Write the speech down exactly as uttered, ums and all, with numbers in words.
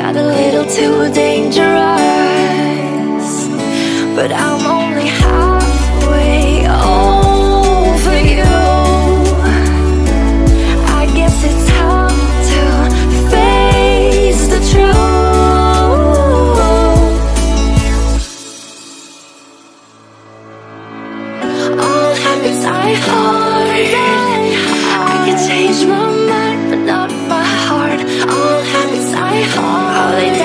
got a little too dangerous, but I'm only halfway over you. I guess it's time to face the truth. All habits I hold, I can change my mind, but not my heart. All habits I hold, all they